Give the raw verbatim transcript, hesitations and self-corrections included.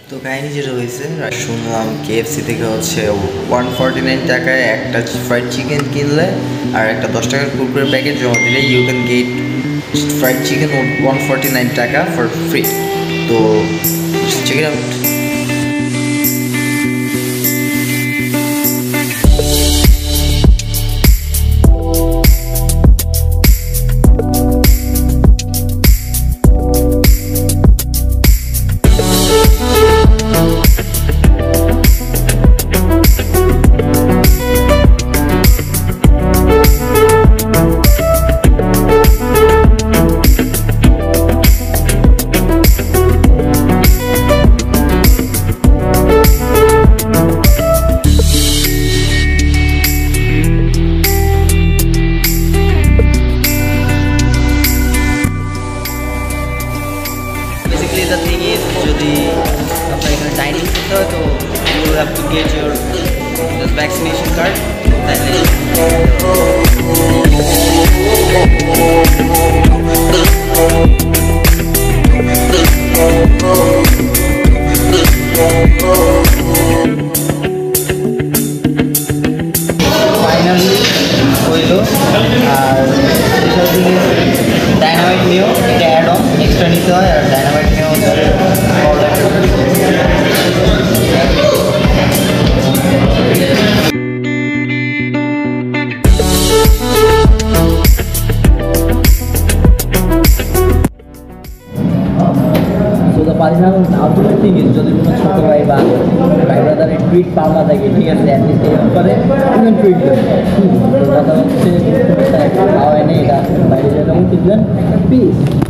তো কাহিনী যেটা হয়েছে শুনলাম কেএফসি থেকে হচ্ছে ওয়ান ফর্টি নাইন টাকায় একটা ফ্রাইড চিকেন কিনলে আর একটা দশ টাকার কুরকুরের প্যাকেট জমা দিলে you can get fried chicken one forty nine taka for free. তো check it out. The thing is, যদি আপনার এখানে ডাইনিং করতে হয় তো you have to get your vaccination card. Finally হইল। আর ডাইনামাইট নিও এটা অ্যাড অন এক্সট্রা নিতে হয়, আর dynamite neo outdoor thing is যদি কোনো ছোটো ভাই বা ভাই ব্রাদারের টুইট পাওয়া থাকে ঠিক আছে অ্যাটলিস্ট এই করে টুইট দেবেন। কথা হচ্ছে খাওয়াই নেই এটা বাইরে যেরকম দিবেন একটা পিস।